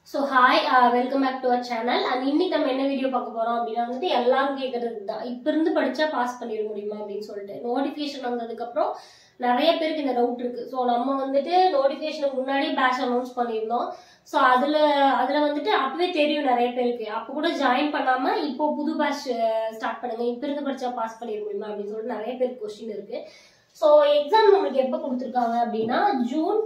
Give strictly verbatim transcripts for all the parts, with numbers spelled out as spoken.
So hi, uh, welcome back to our channel. And இன்னைக்கு நம்ம என்ன வீடியோ பார்க்க போறோம் அப்படினா வந்து எல்லாரும் கேக்குறது தான். இப்ப இருந்து படிச்சா பாஸ் பண்ணிர முடியுமா அப்படினு சொல்லிட்டு நோட்டிஃபிகேஷன் வந்ததுக்கு அப்புறம் நிறைய பேருக்கு இந்த டவுட் இருக்கு. சோ நம்ம வந்துட்டு நோட்டிஃபிகேஷனுக்கு முன்னாடி பேட்ச் அனௌன்ஸ் பண்ணிருந்தோம். சோ அதுல அதுல வந்துட்டு அப்பவே தெரியும் நிறைய பேருக்கு. அப்ப கூட ஜாயின் பண்ணாம இப்போ புது பேட்ச் ஸ்டார்ட் பண்ணுங்க. இப்ப இருந்து படிச்சா பாஸ் பண்ணிர முடியுமா அப்படினு சொல்லிட்டு நிறைய பேருக்கு क्वेश्चन இருக்கு. சோ எக்ஸாம் உங்களுக்கு எப்ப கொடுத்திருக்காங்க அப்படினா ஜூன்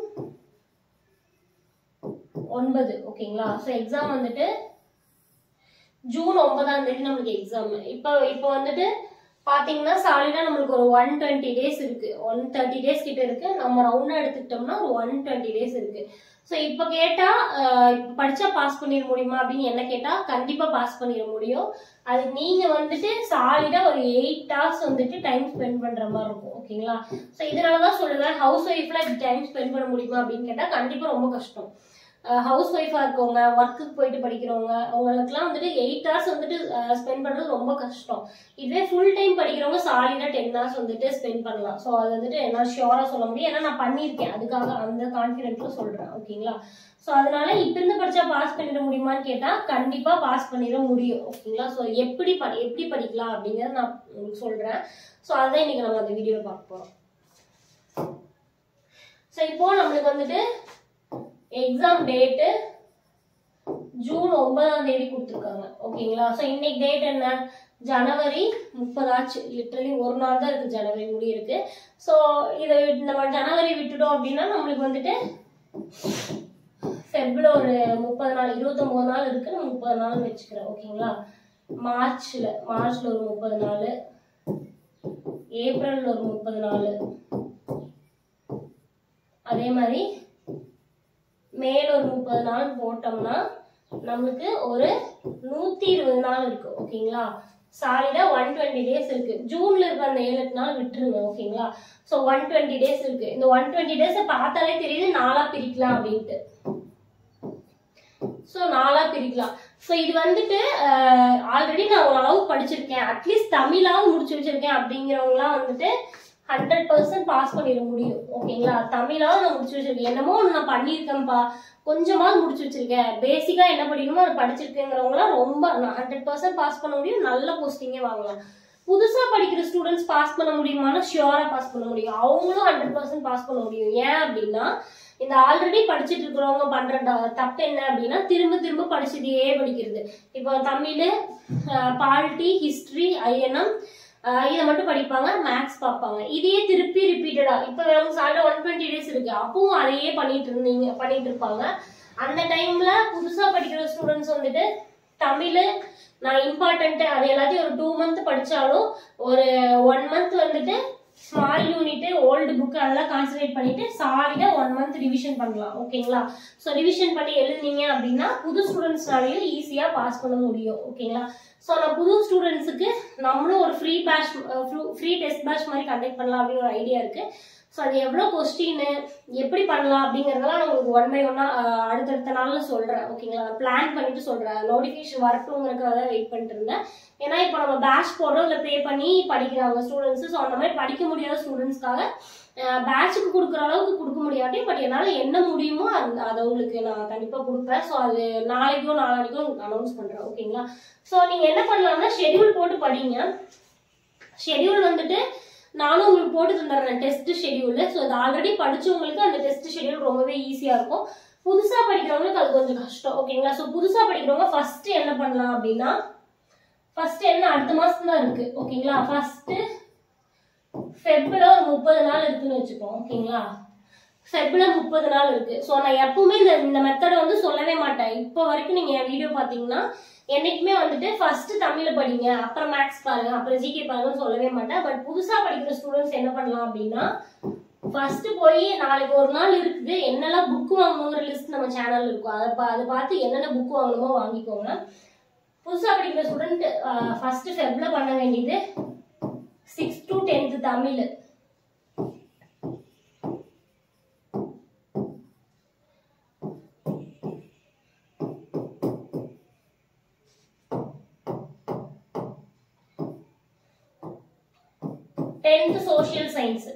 ஒன்பது ஓகேங்களா. சோ எக்ஸாம் வந்துட்டு ஜூன் ஒன்பதாம் தேதி நமக்கு எக்ஸாம். இப்போ இப்போ வந்துட்டு பாத்தீங்கன்னா சாலிடா நமக்கு ஒரு ஒன் டுவெண்ட்டி டேஸ் இருக்கு. ஒன் தேர்ட்டி டேஸ் கிட்ட இருக்கு. நம்ம ரவுண்டா எடுத்துக்கிட்டோம்னா ஒரு ஒன் டுவெண்ட்டி டேஸ் இருக்கு. சோ இப்ப கேட்டா இப்ப படிச்சா பாஸ் பண்ணிட முடியுமா அப்படின்னு என்ன கேட்டா கண்டிப்பா பாஸ் பண்ணிட முடியும். அது நீங்க வந்துட்டு சாலிடா ஒரு எயிட் ஹவர்ஸ் வந்துட்டு டைம் ஸ்பெண்ட் பண்ற மாதிரி இருக்கும் ஓகேங்களா. சோ இதனாலதான் சொல்லுவேன் ஹவுஸ் ஒய்ஃப்ல டைம் ஸ்பெண்ட் பண்ண முடியுமா அப்படின்னு கேட்டா கண்டிப்பா ரொம்ப கஷ்டம். ஹவுஸ் ஒய்ஃபா இருக்கவங்க ஒர்க்குக்கு போயிட்டு படிக்கிறவங்க அவங்களுக்குலாம் வந்துட்டு எயிட் ஹவர்ஸ் வந்துட்டு ஸ்பெண்ட் பண்றது ரொம்ப கஷ்டம். இதுவே ஃபுல் டைம் படிக்கிறவங்க சாலிடா டென் ஹவர்ஸ் வந்துட்டு ஸ்பெண்ட் பண்ணலாம். ஸோ அது வந்துட்டு என்னால் ஷியோரா சொல்ல முடியும். ஏன்னா நான் பண்ணியிருக்கேன், அதுக்காக அந்த கான்ஃபிடென்ட்ல சொல்றேன் ஓகேங்களா. ஸோ அதனால இப்ப இருந்து படிச்சா பாஸ் பண்ணிட முடியுமான்னு கேட்டா கண்டிப்பா பாஸ் பண்ணிட முடியும் ஓகேங்களா. ஸோ எப்படி படி எப்படி படிக்கலாம் அப்படிங்கறத நான் உங்களுக்கு சொல்றேன். ஸோ அதான் இன்னைக்கு நம்ம அந்த வீடியோல பார்க்க போறோம். ஸோ இப்போ நம்மளுக்கு வந்துட்டு எக்ஸாம் டேட் ஜூன் ஒன்பதாம் தேதி கொடுத்துருக்காங்க ஓகேங்களா. ஸோ இன்னைக்கு டேட் என்ன, ஜனவரி முப்பதாச்சு. லிட்டரலி ஒரு நாள் தான் இருக்கு ஜனவரி முடியிருக்கு. ஸோ இதை நம்ம ஜனவரி விட்டுட்டோம் அப்படின்னா நம்மளுக்கு வந்துட்டு ஃபெப்ரவரி ஒரு முப்பது நாள் இருபத்தி ஒன்பது நாள் இருக்கு. நம்ம முப்பது நாள் வச்சுக்கிறேன் ஓகேங்களா. மார்ச்ல மார்ச்ல ஒரு முப்பது நாள், ஏப்ரல் ஒரு முப்பது நாள், அதே மாதிரி மேல ஒரு முப்பது நாள் போட்டோம்னா நமக்கு ஒரு நூத்தி இருபது நாள் இருக்கு ஓகேங்களா. சாலிடா ஒன் டுவெண்ட்டி டேஸ் இருக்கு. ஜூன்ல இருக்க அந்த ஏழு எட்டு நாள் விட்டுருங்க ஓகேங்களா. சோ ஒன் டுவெண்ட்டி டேஸ் இருக்கு. இந்த ஒன் டுவெண்ட்டி டேஸ் பார்த்தாலே தெரியுது நாளா பிரிக்கலாம் அப்படின்ட்டு. சோ நாளா பிரிக்கலாம். சோ இது வந்துட்டு ஆல்ரெடி நான் ஓரளவு படிச்சிருக்கேன், அட்லீஸ்ட் தமிழாவது முடிச்சு வச்சிருக்கேன் அப்படிங்கிறவங்கலாம் வந்துட்டு ஹண்ட்ரட் பர்சன்ட் பாஸ் பண்ணிட முடியும் ஓகேங்களா. தமிழாவது நான் முடிச்சு வச்சிருக்கேன், என்னமோ நான் பண்ணியிருக்கேன்ப்பா, கொஞ்சமாவது முடிச்சு வச்சிருக்கேன், பேசிக்கா என்ன படிக்கணுமோ அதை படிச்சிருக்கேங்கிறவங்களாம் ரொம்ப ஹண்ட்ரட் பர்சன்ட் பாஸ் பண்ண முடியும், நல்ல போஸ்டிங்கே வாங்கலாம். புதுசா படிக்கிற ஸ்டூடெண்ட்ஸ் பாஸ் பண்ண முடியுமானா ஷியோரா பாஸ் பண்ண முடியும். அவங்களும் ஹண்ட்ரட் பர்சன்ட் பாஸ் பண்ண முடியும். ஏன் அப்படின்னா இந்த ஆல்ரெடி படிச்சுட்டு இருக்கிறவங்க பண்ற தப்பு என்ன அப்படின்னா திரும்ப திரும்ப படிச்சுட்டே படிக்கிறது. இப்போ தமிழ், பாலிட்டி, ஹிஸ்டரி, ஐஎன்எம் இதை மட்டும் படிப்பாங்க, மேக்ஸ் பார்ப்பாங்க. இதையே திருப்பி ரிப்பீட்டடா இப்ப சாலிடா ஒன் டுவெண்ட்டி டேஸ் இருக்கு, அப்பவும் அதையே பண்ணிட்டு இருந்தீங்க பண்ணிட்டு இருப்பாங்க. அந்த டைம்ல புதுசா படிக்கிற ஸ்டூடெண்ட்ஸ் வந்துட்டு தமிழ் நான் இம்பார்ட்டன்ட் அது எல்லாத்தையும் ஒரு டூ மந்த் படிச்சாலும் ஒரு ஒன் மந்த் வந்துட்டு ஸ்மால் யூனிட் ஓல்டு புக் அதெல்லாம் கான்சன்ட்ரேட் பண்ணிட்டு சாலிடா ஒன் மந்த் ரிவிஷன் பண்ணலாம் ஓகேங்களா. ஸோ ரிவிஷன் பண்ணி எழுதுனீங்க அப்படின்னா புது ஸ்டூடெண்ட்ஸ்னாலையும் ஈஸியா பாஸ் பண்ண முடியும் ஓகேங்களா. ஸோ நான் புது ஸ்டூடெண்ட்ஸுக்கு நம்மளும் ஒரு free batch free test batch மாதிரி கண்டக்ட் பண்ணலாம் அப்படின்னு ஒரு ஐடியா இருக்கு. ஸோ அது எவ்வளோ கொஸ்டின் எப்படி பண்ணலாம் அப்படிங்கறதெல்லாம் நான் உங்களுக்கு ஒன் பை ஒன்னா அடுத்தடுத்த நாள்ல சொல்றேன் ஓகேங்களா. பிளான் பண்ணிட்டு சொல்றேன். நோட்டிபிகேஷன் வரட்டுங்கிறதுக்காக வெயிட் பண்ணிட்டு இருந்தேன். ஏன்னா இப்போ நம்ம பேட்ச் போடுறோம், இல்லை பே பண்ணி படிக்கிறாங்க ஸ்டூடெண்ட்ஸ். ஸோ அந்த மாதிரி படிக்க முடியாத ஸ்டூடெண்ட்ஸ்க்காக பேட்சுக்கு கொடுக்குற அளவுக்கு கொடுக்க முடியாட்டி பட் என்னால் என்ன முடியுமோ அந்த அதை உங்களுக்கு நான் கண்டிப்பாக கொடுப்பேன். ஸோ அது நாளைக்கோ நாளானிக்கோ உங்களுக்கு அனௌன்ஸ் பண்ணுறேன் ஓகேங்களா. ஸோ நீங்கள் என்ன பண்ணலாம்னா ஷெடியூல் போட்டு படிங்க. ஷெடியூல் வந்துட்டு நானும் உங்களுக்கு போட்டு தந்துடுறேன் டெஸ்ட் ஷெடியூல். ஸோ அது ஆல்ரெடி படிச்சவங்களுக்கு அந்த டெஸ்ட் ஷெடியூல் ரொம்பவே ஈஸியா இருக்கும். புதுசா படிக்கிறவங்களுக்கு அது கொஞ்சம் கஷ்டம் ஓகேங்களா. ஸோ புதுசா படிக்கிறவங்க ஃபர்ஸ்ட் என்ன பண்ணலாம் அப்படின்னா ஃபர்ஸ்ட் என்ன அடுத்த மாசம் தான் இருக்கு ஓகேங்களா. ஃபர்ஸ்ட் ஃபெப்ரவரி முப்பது நாள் இருக்குன்னு வச்சுப்போம் ஓகேங்களா. ஃபெப்ரவரி முப்பது நாள் இருக்கு. ஸோ நான் எப்பவுமே இந்த இந்த மெத்தடை வந்து சொல்லவே மாட்டேன். இப்போ வரைக்கும் நீங்க என் வீடியோ பாத்தீங்கன்னா என்னைக்குமே வந்துட்டு ஃபர்ஸ்ட் தமிழ் படிங்க, அப்புறம் மேக்ஸ் பாருங்க, அப்புறம் ஜிகே பாருங்கன்னு சொல்லவே மாட்டேன். பட் புதுசா படிக்கிற ஸ்டூடெண்ட்ஸ் என்ன பண்ணலாம் அப்படின்னா ஃபர்ஸ்ட் போய் நாளைக்கு ஒரு நாள் இருக்குது என்னெல்லாம் புக் வாங்கணுங்கிற லிஸ்ட் நம்ம சேனல் இருக்கும், அதை அதை பார்த்து என்னென்ன புக் வாங்கணுமோ வாங்கிக்கோங்க. புதுசா படிக்கிற ஸ்டூடெண்ட் ஃபர்ஸ்ட் ஃபெப்ல பண்ண வேண்டியது six to tenth Tamil, tenth social science,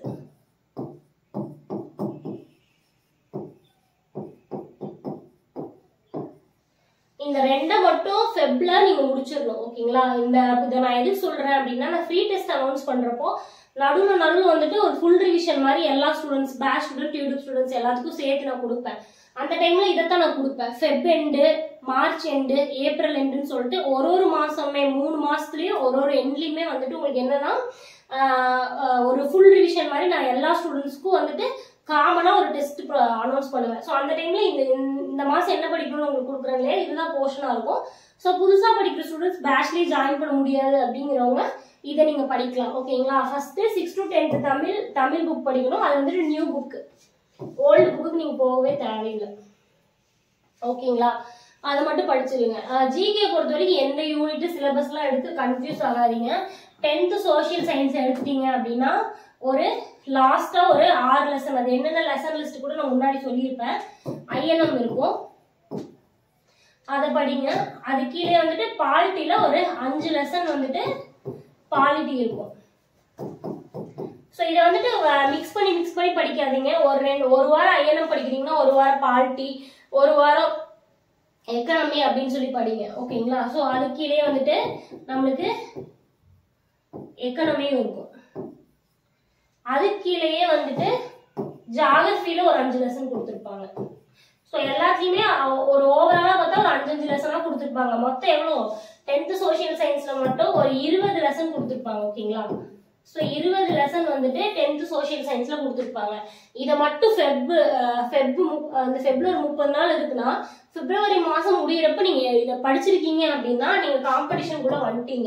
இந்த ரெண்டை மட்டும் ஃபெப்ல நீங்க முடிச்சிடணும். ஓகேங்களா? இந்த இதை நான் எதுக்கு சொல்றேன் அப்படின்னா, நான் ஃப்ரீ டெஸ்ட் அனௌன்ஸ் பண்றப்போ நடுவில் நடுவில் வந்துட்டு ஒரு ஃபுல் ரிவிஷன் மாதிரி எல்லா ஸ்டூடெண்ட்ஸ், பேட்ச் ஸ்டூடெண்ட், டியூடிப் ஸ்டூடெண்ட்ஸ் எல்லாத்துக்கும் சேர்த்து நான் கொடுப்பேன். அந்த டைம்ல இதைத்தான் நான் கொடுப்பேன். Feb end, March end, April எண்டுன்னு சொல்லிட்டு ஒரு ஒரு மாசமே மூணு மாசத்துலயும் ஒரு ஒரு எண்ட்லயுமே வந்துட்டு உங்களுக்கு என்னன்னா ஒரு ஃபுல் ரிவிஷன் மாதிரி நான் எல்லா ஸ்டூடெண்ட்ஸ்க்கும் வந்துட்டு காமனா ஒரு டெஸ்ட் அனௌன்ஸ் பண்ணுவேன். ஸோ அந்த டைம்ல இந்த இந்த மாசம் என்ன படிக்கணும்னு உங்களுக்கு கொடுக்குறேன் இல்லையா, இதுதான் போர்ஷனா இருக்கும். ஸோ புதுசா படிக்கிற ஸ்டூடெண்ட்ஸ் பேட்ச்லயே ஜாயின் பண்ண முடியாது அப்படிங்கிறவங்க இதை நீங்க படிக்கலாம். ஓகேங்களா? First six to tenth Tamil Tamil book படிக்கணும். அது வந்துட்டு நியூ புக், ஓல்டு புக்கு நீங்க போகவே தேவையில்லை. ஓகேங்களா? அதை மட்டும் படிச்சிருங்க. ஜிகே பொறுத்த வரைக்கும் எந்த யூனிட் சிலபஸ்லாம் எடுத்து கன்ஃபியூஸ் ஆகாதீங்க. டென்த் சோசியல் சயின்ஸ் எடுத்துட்டீங்க அப்படின்னா ஒரு லாஸ்டா ஒரு ஆறு லெசன், அது என்னென்ன லெசன் லிஸ்ட் கூட நான் முன்னாடி சொல்லியிருப்பேன். ஐஎன்எம் இருக்கும், அதை படிங்க. அது கீழே வந்துட்டு பாலிட்டில ஒரு அஞ்சு லெசன் வந்துட்டு பாலிட்டி இருக்கும். ஸோ இதை வந்துட்டு மிக்ஸ் பண்ணி மிக்ஸ் பண்ணி படிக்காதீங்க. ஒரு ரெண்டு ஒரு வாரம் ஐஎன்எம் படிக்கிறீங்கன்னா ஒரு வாரம் பாலிட்டி, ஒரு வாரம் எக்கனாமி அப்படின்னு சொல்லி படிங்க. ஓகேங்களா? ஸோ அது கீழே வந்துட்டு நம்மளுக்கு எக்கனாமியும் இருக்கும். அது கீழேயே வந்துட்டு ஜியாகிரபியில ஒரு அஞ்சு லெசன் கொடுத்துருப்பாங்க. ஸோ எல்லாத்தையுமே ஒரு ஓவராலா பார்த்தா ஒரு அஞ்சு அஞ்சு லெசனா கொடுத்துருப்பாங்க. மொத்தம் எவ்வளோ, டென்த் சோசியல் சயின்ஸ்ல மட்டும் ஒரு இருபது லெசன் கொடுத்துருப்பாங்க. ஓகேங்களா? ஸோ இருபது லெசன் வந்துட்டு டென்த் சோசியல் சயின்ஸ்ல கொடுத்துருப்பாங்க. இதை மட்டும் ஃபெப் ஃபெப் அந்த ஃபெப்ல ஒரு முப்பது நாள் இருக்குன்னா பிப்ரவரி மாசம் முடியிறப்ப நீங்க இதை படிச்சிருக்கீங்க அப்படின்னா நீங்க காம்படிஷன் கூட வந்துட்டீங்க.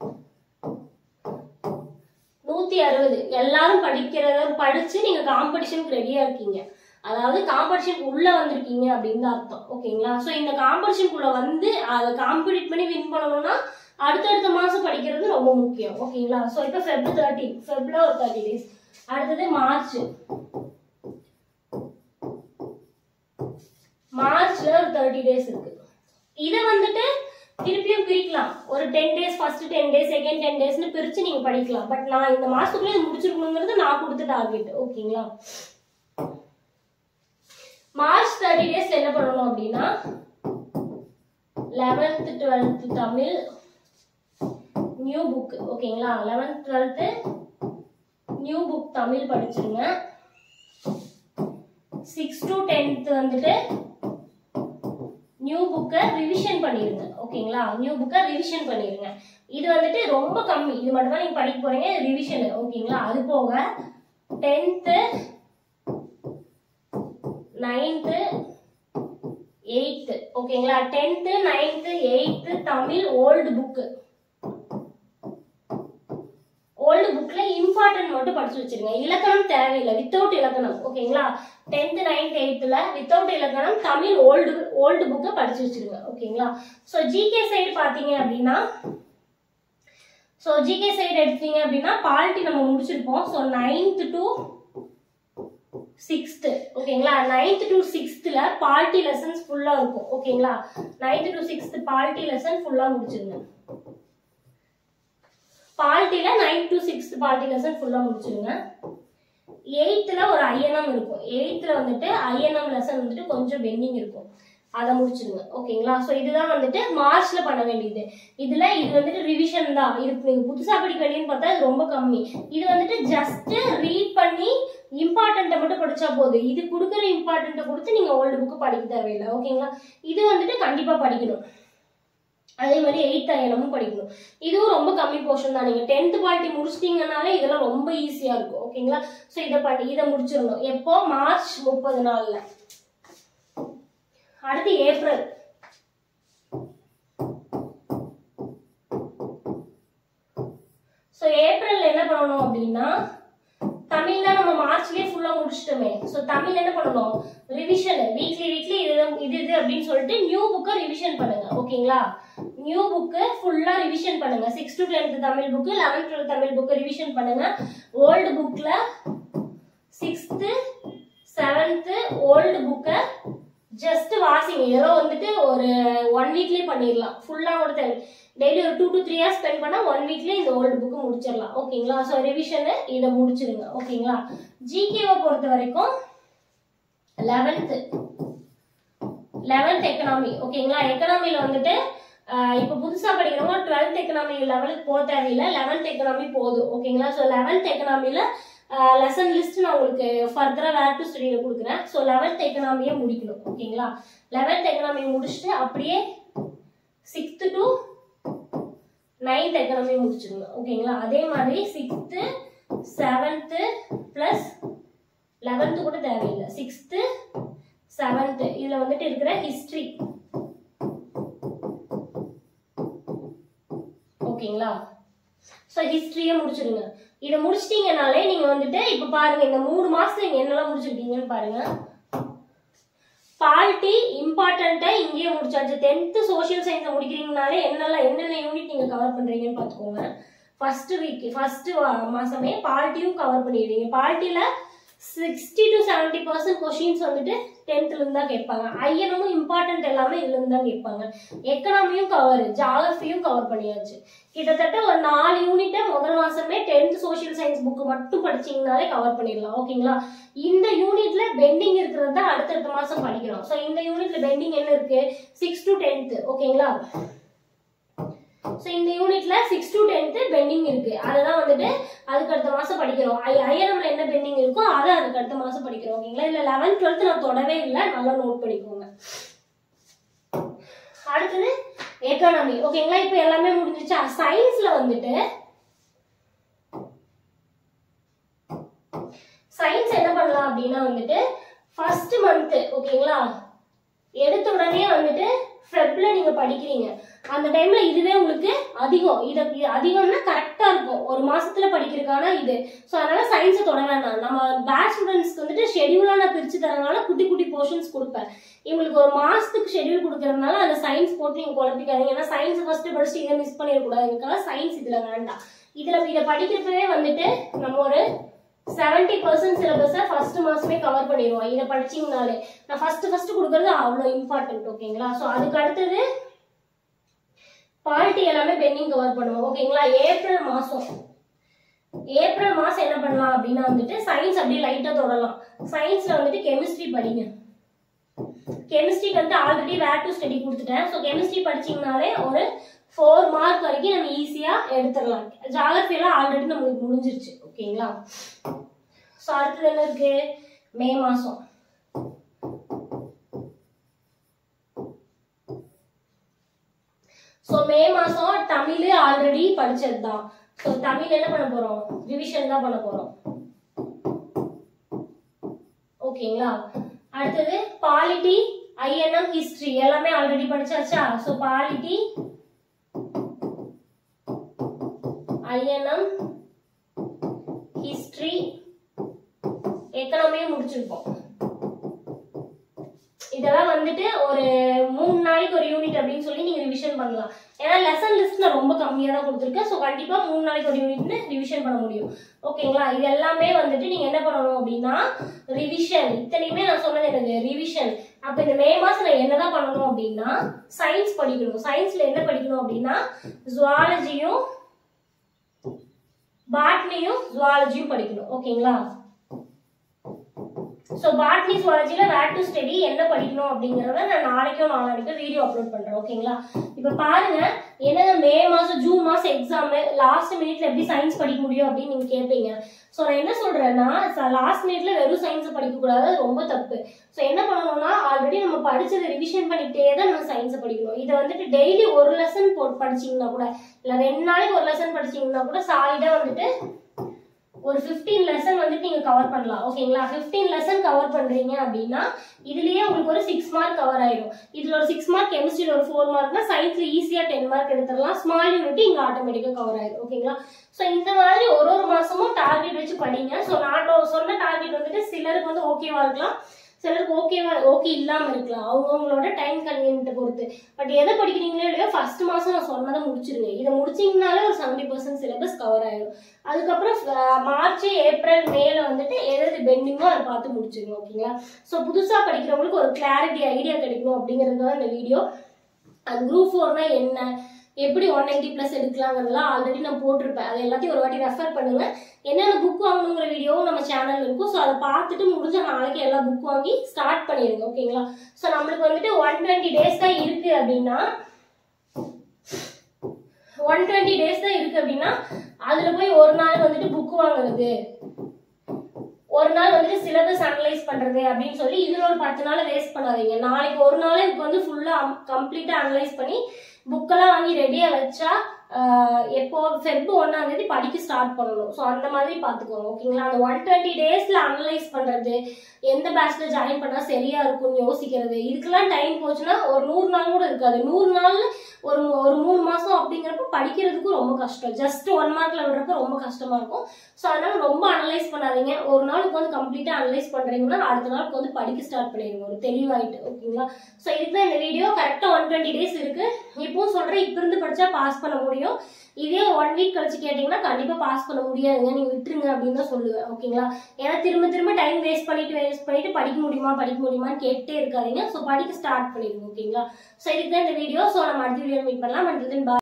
நூத்தி அறுபது எல்லாரும் படிக்கிறத படிச்சு நீங்க காம்படிஷனுக்கு ரெடியா இருக்கீங்க. அதாவது காம்படிஷனுக்கு உள்ள வந்திருக்கீங்க அப்படின்னு தான் அர்த்தம். ஓகேங்களா? ஸோ இந்த காம்படிஷனுக்குள்ள வந்து அதை காம்படிட் பண்ணி வின் பண்ணணும்னா அடுத்தடுத்த மாசம் படிக்கிறது ரொம்ப முக்கியம். ஓகேங்களா? ஸோ இப்போ ஃபெப் தேர்ட்டீன், ஃபெப்ல ஒரு தேர்ட்டி டேஸ், அடுத்தது மார்ச், மார்ச்ல ஒரு தேர்ட்டி டேஸ் இருக்கு. இதை வந்துட்டு திருப்பியும் பிரிக்கலாம். ஒரு ten days first ten days second ten டேஸ்னு பிரிச்சு நீங்க படிக்கலாம். பட் நான் இந்த மாசத்துக்குள்ளே முடிச்சிருக்கணுங்கிறது நான் கொடுத்த டார்கெட். ஓகேங்களா? மார்ச் தேர்ட்டி டேஸ்ல என்ன பண்ணணும் அப்படின்னா eleventh twelfth Tamil new book. ஓகேங்களா? Eleventh twelfth new book Tamil படிச்சிருங்க. சிக்ஸ் டு டென்த் வந்துட்டு நியூ புக்கை ரிவிஷன் பண்ணிருங்க. ஓகேங்களா? நியூ புக்கை ரிவிஷன் பண்ணிருங்க. இது வந்துட்டு ரொம்ப கம்மி, இது மட்டும் தான் நீங்க படிக்க போறீங்க ரிவிஷன். ஓகேங்களா? அது போக டென்த் நைன்த்து எயித்து, ஓகேங்களா? Tenth ninth eighth Tamil old book, old புக்ல இம்பார்ட்டன்ட் மட்டும் படிச்சு வச்சிருங்க. இலக்கணம் தேவையில்லை, வித்தவுட் இலக்கணம். ஓகேங்களா? டென்த் நைன்த் எயித்துல வித்தவுட் இலக்கணம் தமிழ் ஓல்டு ஓல்டு புக்கை படிச்சு வச்சிருங்க. ஓகேங்களா? ஸோ ஜிகே சைடு பாத்தீங்க அப்படின்னா ஸோ ஜிகே சைடு எடுத்தீங்க அப்படின்னா பாலிட்டி நம்ம முடிச்சிருப்போம். ஸோ நைன்த் டு சிக்ஸ்த், ஓகேங்களா? நைன்த் டு சிக்ஸ்த்ல பாலிட்டி லெசன்ஸ் ஃபுல்லா இருக்கும். ஓகேங்களா? Ninth to sixth polity lesson ஃபுல்லா முடிச்சிருங்க. பாலிட்டில ninth to sixth polity lesson ஃபுல்லா முடிச்சிருங்க. எயித்துல ஒரு ஐஎன்எம் இருக்கும். எயித்துல வந்துட்டு ஐஎன்எம் லெசன் வந்துட்டு கொஞ்சம் பெண்டிங் இருக்கும், அதை முடிச்சிருங்க. ஓகேங்களா? ஸோ இதுதான் வந்துட்டு மார்ச்ல பண்ண வேண்டியது. இதுல இது வந்துட்டு ரிவிஷன் தான். இது நீங்க புதுசா படிக்க வேண்டியதுன்னு பார்த்தா இது ரொம்ப கம்மி. இது வந்துட்டு ஜஸ்ட் ரீட் பண்ணி இம்பார்ட்டன்ட்டை மட்டும் படிச்சா போதும். இது கொடுக்குற இம்பார்ட்டன்ட்டை கொடுத்து நீங்க ஓல்டு புக்கு படிக்க தேவையில்லை. ஓகேங்களா? இது வந்துட்டு கண்டிப்பா படிக்கணும். அதே மாதிரி எயித் ஐஎன்எம்மும் படிக்கணும். இதுவும் ரொம்ப கம்மி போர்ஷன் தான். நீங்க டென்த் பாலிட்டி முடிச்சிட்டீங்கனாலே இதெல்லாம் ரொம்ப ஈஸியா இருக்கும். ஓகேங்களா? ஸோ இதை பண்ணி இதை முடிச்சிடணும். எப்போ? மார்ச் முப்பது நாள்ல. அடுத்து ஏப்ரல். ஸோ ஏப்ரல் என்ன பண்ணணும் அப்படின்னா தமிழ் தான் நம்ம மார்ச்லயே ஃபுல்லா முடிச்சிட்டோமே. ஸோ தமிழ் என்ன பண்ணணும்? ரிவிஷன் வீக்லி வீக்லி இது இது இது அப்படின்னு சொல்லிட்டு நியூ புக்கை ரிவிஷன் பண்ணுங்க. ஓகேங்களா? நியூ புக்கு ஃபுல்லா ரிவிஷன் பண்ணுங்க. Six to tenth Tamil book, eleventh twelfth Tamil book revision பண்ணுங்க. ஓல்டு புக்ல சிக்ஸ்த்து செவன்த்து ஓல்டு புக்கை ஜஸ்ட் வாசிங்க. இதெல்லாம் வந்துட்டு ஒரு ஒன் வீக்லயே பண்ணிடலாம். ஃபுல்லா கூட தேவை, டெய்லி ஒரு two to three hours spend பண்ணா ஒன் வீக்லயே இந்த ஓல்டு புக்கு முடிச்சிடலாம். ஓகேங்களா? ஸோ ரிவிஷனு இதை முடிச்சிருங்க. ஓகேங்களா? ஜிகேவை பொறுத்த வரைக்கும் லெவன்த்து லெவன்த் எக்கனாமி ஓகேங்களா. எக்கனாமில வந்துட்டு இப்போ புதுசா படிக்கிறவங்க டுவெல்த் எக்கனாமி லெவலுக்கு போக தேவையில்லை, லெவன்த் எக்கனாமி போதும் ஓகேங்களா. ஸோ லெவன்த் எக்கனாமில லெசன் லிஸ்ட் நான் உங்களுக்கு ஃபர்தரா வேர் டு ஸ்டடியில கொடுக்குறேன். ஸோ லெவன்த் எக்கனாமியை முடிக்கணும் ஓகேங்களா. லெவன்த் எக்கனாமி முடிச்சுட்டு அப்படியே சிக்ஸ்த் டு நைன்த் எக்கனாமி முடிச்சிருங்க ஓகேங்களா. அதே மாதிரி சிக்ஸ்த்து செவன்த்து பிளஸ் லெவன்த்து கூட தேவையில்லை, சிக்ஸ்த்து செவன்த்து இதுல வந்துட்டு இருக்கிற ஹிஸ்டரி ஓகேங்களா. ஸோ ஹிஸ்டரியை முடிச்சிருங்க. இதை முடிச்சிட்டீங்கனாலே நீங்க வந்துட்டு இப்ப பாருங்க இந்த மூணு மாசத்துல நீங்க என்னெல்லாம் முடிச்சிருக்கீங்கன்னு பாருங்க. பாலிட்டி இம்பார்ட்டன்ட்டா இங்கேயே முடிச்சாச்சு. டென்த் சோசியல் சயின்ஸ் முடிக்கிறீங்கனாலே என்னெல்லாம் என்னென்ன யூனிட் நீங்க கவர் பண்றீங்கன்னு பாத்துக்கோங்க. ஃபர்ஸ்ட் வீக் ஃபர்ஸ்ட் மாசமே பாலிட்டியும் கவர் பண்ணிடுவீங்க. பாலிட்டியில sixty to seventy percent questions வந்துட்டு டென்த்ல இருந்து தான் கேட்பாங்க. ஐஎனும் இம்பார்ட்டன்ட் எல்லாமே இதுல இருந்து தான் கேட்பாங்க. எக்கனாமியும் கவர், ஜியாகிரபியும் கவர் பண்ணியாச்சு. கிட்டத்தட்ட ஒரு நாலு யூனிட்டை முதல் மாசமே டென்த் சோசியல் சயின்ஸ் புக்கு மட்டும் படிச்சீங்கனாலே கவர் பண்ணிடலாம் ஓகேங்களா. இந்த யூனிட்ல பெண்டிங் இருக்கிறது தான் அடுத்தடுத்த மாசம் படிக்கிறோம். ஸோ இந்த யூனிட்ல பெண்டிங் என்ன இருக்கு, சிக்ஸ் டு டென்த் ஓகேங்களா. ஸோ இந்த யூனிட்ல சிக்ஸ் டு டென்த் பெண்டிங் இருக்கு, அதெல்லாம் வந்துட்டு அதுக்கு அடுத்த மாசம் படிக்கிறோம். ஐஎன்எம்ல என்ன பெண்டிங் இருக்கோ அதை அதுக்கு அடுத்த மாசம் படிக்கிறோம் ஓகேங்களா. இல்ல லெவன்த் டுவெல்த் நான் தொடவே இல்லை, நல்லா நோட் பண்ணிக்கோங்க. அடுத்தது எக்கானமி ஓகேங்களா. இப்போ எல்லாமே முடிஞ்சிச்சா. சயின்ஸ்ல வந்துட்டு சயின்ஸ் என்ன பண்ணலாம் அப்படின்னா வந்துட்டு ஃபர்ஸ்ட் மந்த் ஓகேங்களா, எடுத்த உடனே வந்துட்டு ஃபெப்ல நீங்க படிக்கிறீங்க, அந்த டைம்ல இதுவே உங்களுக்கு அதிகம், இது அதிகம்னா கரெக்டா இருக்கும் ஒரு மாசத்துல படிக்கிறதுக்கான இது. ஸோ அதனால சயின்ஸை தொட வேண்டாம். நம்ம பேட்ச் ஸ்டூடெண்ட்ஸ்க்கு வந்துட்டு ஷெடியூலா நான் பிரிச்சு தரனால குட்டி குட்டி போர்ஷன்ஸ் கொடுப்பேன். இவங்களுக்கு ஒரு மாசத்துக்கு ஷெடியூல் கொடுக்கறதுனால அந்த சயின்ஸ் போட்டு நீங்க குழப்பிக்காதீங்க. ஏன்னா சயின்ஸ் ஃபர்ஸ்ட் படிச்சுட்டு இதை மிஸ் பண்ணிடக்கூடாது, சயின்ஸ் இதுல வேண்டாம். இதுல இதை படிக்கிறப்பவே வந்துட்டு நம்ம ஒரு செவன்டி பர்சன்ட் சிலபஸை ஃபர்ஸ்ட் மாசமே கவர் பண்ணிடுவோம். இதை படிச்சீங்கனாலே நான் ஃபர்ஸ்ட் ஃபர்ஸ்ட் கொடுக்கறது அவ்வளோ இம்பார்ட்டன்ட் ஓகேங்களா. ஸோ அதுக்கு அடுத்தது பாலிட்டி எல்லாமே பெண்டிங் கவர் பண்ணுவோம் ஓகேங்களா. ஏப்ரல் மாசம் ஏப்ரல் மாசம் என்ன பண்ணலாம் அப்படின்னா வந்துட்டு சயின்ஸ் அப்படியே லைட்டா தொடலாம். சயின்ஸ்ல வந்துட்டு கெமிஸ்ட்ரி படிங்க. கெமிஸ்ட்ரிக்கு வந்து ஆல்ரெடி வேர் டு ஸ்டடி கொடுத்துட்டேன். ஸோ கெமிஸ்ட்ரி படிச்சீங்கனாலே ஒரு ஃபோர் மார்க் வரைக்கும் நம்ம ஈஸியா எடுத்துடலாம். ஜியாகிரபி எல்லாம் ஆல்ரெடி நம்மளுக்கு முடிஞ்சிருச்சு ஓகேங்களா. ஸோ அடுத்தது என்ன இருக்கு, மே மாசம் ஸோ மே மாசம் தமிழ் ஆல்ரெடி படிச்சது தான். ஸோ தமிழ் என்ன பண்ண போறோம், ரிவிஷன் தான் பண்ண போறோம் ஓகேங்களா. அடுத்தது பாலிட்டி ஐஎன்எம் ஹிஸ்டரி எல்லாமே ஆல்ரெடி படிச்சாச்சா. ஸோ பாலிட்டி ஐஎன்எம் ஹிஸ்டரி எக்கனாமியும் முடிச்சிருப்போம். இதெல்லாம் வந்துட்டு ஒரு மூணு நாளைக்கு ஒரு யூனிட் அப்படின்னு சொல்லி நீங்க ரிவிஷன் பண்ணலாம். ஏன்னா லெசன் லிஸ்ட் நான் ரொம்ப கம்மியா தான் கொடுத்துருக்கேன். ஸோ கண்டிப்பா மூணு நாளைக்கு ஒரு யூனிட்னு ரிவிஷன் பண்ண முடியும் ஓகேங்களா. இது எல்லாமே வந்துட்டு நீங்க என்ன பண்ணணும் அப்படின்னா ரிவிஷன், இத்தனையுமே நான் சொன்னது எனக்கு ரிவிஷன். அப்ப இந்த மே மாசம் நான் என்னதான் பண்ணணும் அப்படின்னா சயின்ஸ் படிக்கணும். சயின்ஸ்ல என்ன படிக்கணும் அப்படின்னா ஜுவாலஜியும் பாட்னியும் ஜுவாலஜியும் படிக்கணும் ஓகேங்களா. சோ பாட்னி ஜுவாலஜில வேர் டு ஸ்டடி என்ன படிக்கணும் அப்படிங்கறத நான் நாளைக்கும் நாளைக்கும் வீடியோ அப்லோட் பண்றேன் ஓகேங்களா. இப்ப பாருங்க என்ன மே மாசம் ஜூன் மாசம் எக்ஸாம் லாஸ்ட் மினிட்ல எப்படி சயின்ஸ் படிக்க முடியும் அப்படின்னு நீங்க கேட்பீங்க. சோ நான் என்ன சொல்றேன்னா லாஸ்ட் மினிட்ல வெறும் சயின்ஸ் படிக்க கூடாது, ரொம்ப தப்பு. சோ என்ன பண்ணணும்னா ஆல்ரெடி நம்ம படிச்சதை ரிவிஷன் பண்ணிட்டே தான் நம்ம சயின்ஸ் படிக்கணும். இதை வந்துட்டு டெய்லி ஒரு லெசன் போட்டு படிச்சீங்கன்னா கூட இல்ல ரெண்டு நாளைக்கு ஒரு லெசன் படிச்சீங்கன்னா கூட சாலிடா வந்துட்டு ஒரு பிப்டீன் லெசன் வந்துட்டு நீங்க கவர் பண்ணலாம் ஓகேங்களா. பிப்டீன் லெசன் கவர் பண்றீங்க அப்படின்னா இதுலயே உங்களுக்கு ஒரு சிக்ஸ் மார்க் கவர் ஆயிடும். இதுல ஒரு சிக்ஸ் மார்க், கெமிஸ்ட்ரியில ஒரு ஃபோர் மார்க்னா சயின்ஸ்ல ஈஸியா டென் மார்க் எடுத்துடலாம். ஸ்மால் யூனிட் இங்க ஆட்டோமேட்டிக்கா கவர் ஆயிடும் ஓகேங்களா. சோ இந்த மாதிரி ஒரு ஒரு மாசமும் டார்கெட் வச்சு படிங்க. சோ நான் சொன்ன டார்கெட் வந்துட்டு சிலருக்கு வந்து ஓகேவா இருக்கலாம், சிலருக்கு ஓகேவா ஓகே இல்லாம இருக்கலாம், அவங்கவுங்களோட டைம் கன்வீனியன்ட்டை பொறுத்து. பட் எதை படிக்கிறீங்களோ இல்லையோ ஃபர்ஸ்ட் மாசம் நான் சொன்னதை முடிச்சிருங்க. இதை முடிச்சிங்கனாலே ஒரு செவன்டி பர்சன்ட் சிலபஸ் கவர் ஆயிடும். அதுக்கப்புறம் மார்ச் ஏப்ரல் மேல வந்துட்டு எது பெண்டிங்கோ அதை பார்த்து முடிச்சிருங்க ஓகேங்களா. ஸோ புதுசா படிக்கிறவங்களுக்கு ஒரு கிளாரிட்டி ஐடியா கிடைக்கணும் அப்படிங்கிறது தான் இந்த வீடியோ. அது குரூப் ஃபோர்னா என்ன, எப்படி ஒன் எயிட்டி பிளஸ் எடுக்கலாங்கிறதுலாம் ஆல்ரெடி நான் போட்டிருப்பேன். அது எல்லாத்தையும் ஒரு வாட்டி ரெஃபர் பண்ணுங்க. என்னென்ன புக் வாங்கணுங்கிற வீடியோவும் நம்ம சேனல் இருக்கும். ஸோ அதை பார்த்துட்டு முடிஞ்ச நாளைக்கு எல்லா புக் வாங்கி ஸ்டார்ட் பண்ணிடுங்க. ஓகேங்களா? ஸோ நம்மளுக்கு வந்துட்டு ஒன் டுவெண்ட்டி டேஸ் தான் இருக்கு அப்படின்னா ஒன் டுவெண்ட்டி டேஸ் தான் இருக்கு அப்படின்னா அதுல போய் ஒரு நாள் வந்துட்டு புக் வாங்குறது, ஒரு நாள் வந்துட்டு சிலபஸ் அனலைஸ் பண்றது அப்படின்னு சொல்லி இதுல ஒரு பத்து நாள் வேஸ்ட் பண்ணாதீங்க. நாளைக்கு ஒரு நாளே வந்து ஃபுல்லா கம்ப்ளீட்டா அனலைஸ் பண்ணி புக்கெல்லாம் வாங்கி ரெடியா வச்சா எப்போ ஃபெப் ஒன்னாம் தேதி படிக்க ஸ்டார்ட் பண்ணணும். ஸோ அந்த மாதிரி பார்த்துக்கோங்க. ஓகேங்களா? அந்த ஒன் டுவெண்ட்டி டேஸ்ல அனலைஸ் பண்றது, எந்த பேட்ச்ல ஜாயின் பண்ணா சரியா இருக்கும்னு யோசிக்கிறது, இதுக்கெல்லாம் டைம் போச்சுன்னா ஒரு நூறு நாள் கூட இருக்காது. நூறு நாள் ஒரு ஒரு மூணு மாசம் அப்படிங்கிறப்ப படிக்கிறதுக்கும் ரொம்ப கஷ்டம். ஜஸ்ட் ஒன் மார்க்ல விடுறப்ப ரொம்ப கஷ்டமா இருக்கும். ஸோ அதனால ரொம்ப அனலைஸ் பண்ணாதீங்க. ஒரு நாளுக்கு வந்து கம்ப்ளீட்டா அனலைஸ் பண்றீங்கன்னா அடுத்த நாளுக்கு வந்து படிக்க ஸ்டார்ட் பண்ணிடுங்க ஒரு தெளிவாயிட்டு. ஓகேங்களா? ஸோ இதுதான் இந்த வீடியோ. கரெக்டா ஒன் டுவெண்ட்டி டேஸ் இருக்கு. இப்பவும் சொல்றேன், இப்ப இருந்து படிச்சா பாஸ் பண்ண முடியும். இதே ஒன் வீக் கழிச்சு கேட்டீங்கன்னா கண்டிப்பா பாஸ் பண்ண முடியாதுங்க, நீங்க விட்டுருங்க அப்படின்னு தான் சொல்லுவேன். ஓகேங்களா? ஏன்னா திரும்ப திரும்ப டைம் வேஸ்ட் பண்ணிட்டு வேஸ்ட் பண்ணிட்டு படிக்க முடியுமா படிக்க முடியுமான்னு கேட்டே இருக்காதீங்க. ஸோ படிக்க ஸ்டார்ட் பண்ணிடுங்க. ஓகேங்களா? ஸோ இதுதான் இந்த வீடியோ. ஸோ நம்ம அடுத்த வீடியோ மீட் பண்ணலாம்.